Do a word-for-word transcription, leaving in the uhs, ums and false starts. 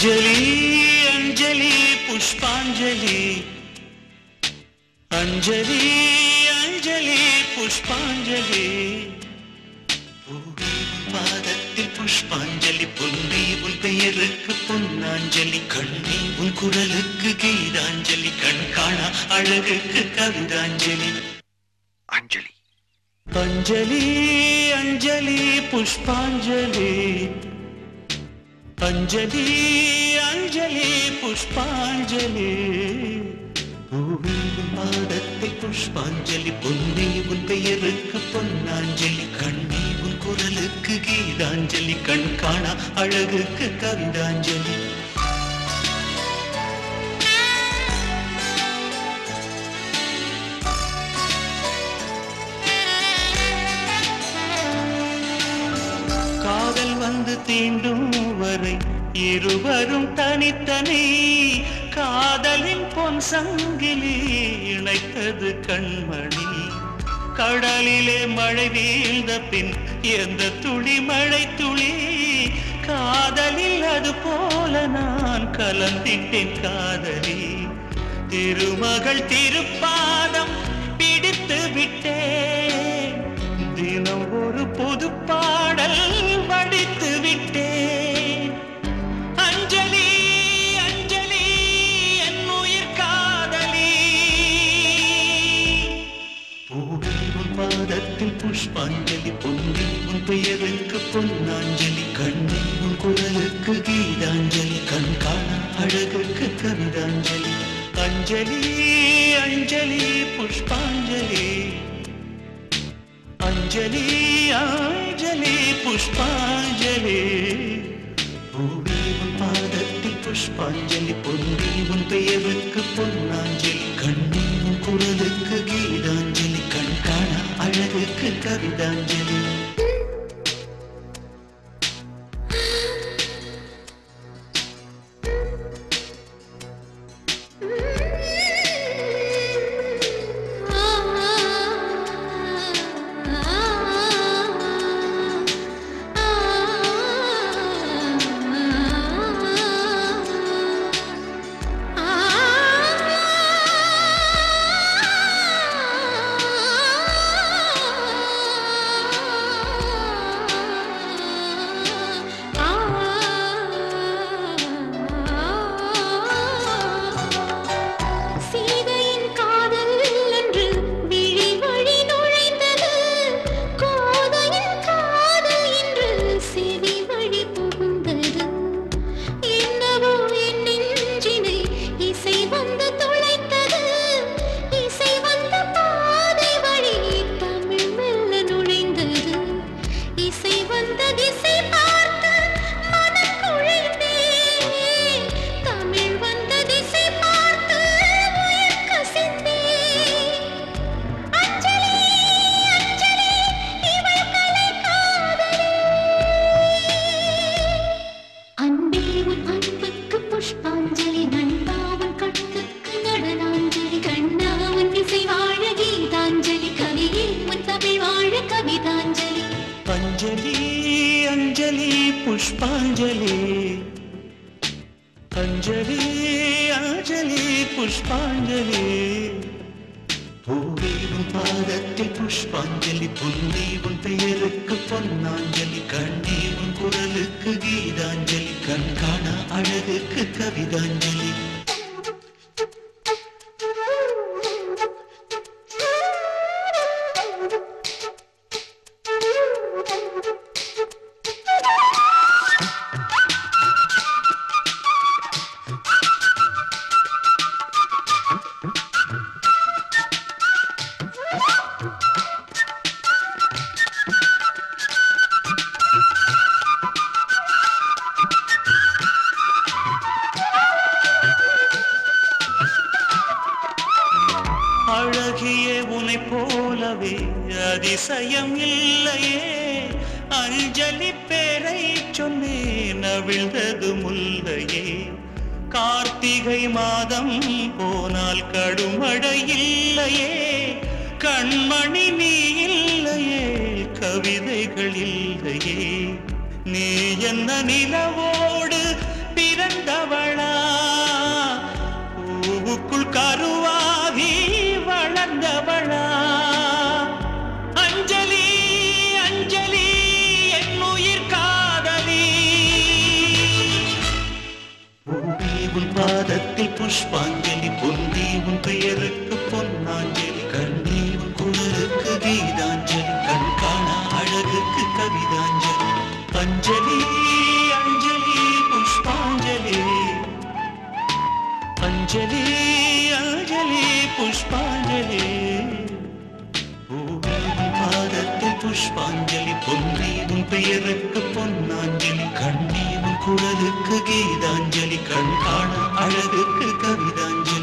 अंजलि अंजलि पुष्पांजलि अंजलि अंजलि पुष्पांजलि பாதத்தில் புஷ்பாஞ்சலி பொன்னி உன் பெயருக்கு பொன்னாஞ்சலி கண்ணி உன் குரலுக்கு கீதாஞ்சலி கண் காணா அழகுக்கு கவிதாஞ்சலி அஞ்சலி अंजलि अंजलि पुष्पांजलि अंजलि अंजलि पुष्पांजलि பாதத்தில் புஷ்பாஞ்சலி பொன்னி உன் பெயருக்கு பொன்னாஞ்சலி கண்ணி உன் குரலுக்கு கீதாஞ்சலி கண் காணா அழகுக்கு கவிதாஞ்சலி காதல் வந்து தீண்டும் வரை இருவரும் தனித்தனி காதலின் பொன் சங்கிலி இணைத்தது கண்மணி கடலிலே மழை வீழ்ந்த பின் எந்த துளி மழை துளி காதலில் அது போல நான் கலந்திட்டேன் காதலி திருமகள் திருப்பாதம் பிடித்து விட்டேன் தினம் ஒரு புது பாடல் வடித்து விட்டேன் அஞ்சலி அஞ்சலி என் உயிர் காதலி பூவில் உன் பாதத்தில் புஷ்பாஞ்சலி பொன்னி உன் பெயருக்கு பொன்னாஞ்சலி கண்ணி உன் குரலுக்கு கீதாஞ்சலி கண் காணா அழகுக்கு கவிதாஞ்சலி अंजलि अंजलि पुष्पांजलि अंजलि अंजलि पुष्पांजलि பூவி உன் பாதத்தில் புஷ்பாஞ்சலி பொன்னி உன் பெயருக்கு பொன்னாஞ்சலி கண்ணி உன் குரலுக்கு கீதாஞ்சலி கண் காணா அழகுக்கு கவிதாஞ்சலி अंजलि अंजलि पुष्पांजलि अंजलि अंजलि पुष्पांजलि பூவி உன் பாதத்தில் புஷ்பாஞ்சலி பொன்னி உன் பெயருக்கு பொன்னாஞ்சலி கண்ணி உன் குரலுக்கு கீதாஞ்சலி கண் காணா அழகுக்கு கவிதாஞ்சலி அழகியே உனை போலவே அதிசயம் இல்லையே அஞ்சலி பேரை சொன்னேன் அவிழ்ந்தது முல்லையே கார்த்திகை மாதம் போனால் கடுமழை இல்லையே கண்மணி நீ இல்லையே கவிதைகள் இல்லையே நீ என்ன நிலவோடு பிற பிறந்தவளா பூவுக்குள் கருவாகி வளர்ந்தவளா அஞ்சலி அஞ்சலி என்னுயிர் காதலி பூவே உன் பாதத்தில் புஷ்பாஞ்சலி பொன்னி உன் பெயருக்கு பொன்னாஞ்சலி கண்ணே உன் குரலுக்கு கீதாஞ்சலி கண் காணா அழகுக்கு கவிதாஞ்சலி அஞ்சலி அஞ்சலி புஷ்பாஞ்சலி அஞ்சலி அஞ்சலி புஷ்பாஞ்சலி பூவே உன் பாதத்தில் புஷ்பாஞ்சலி பொன்னி உன் பெயருக்கு பொன்னாஞ்சலி கண்ணே உன் குரலுக்கு கீதாஞ்சலி கண் காண அழகுக்கு கவிதாஞ்சலி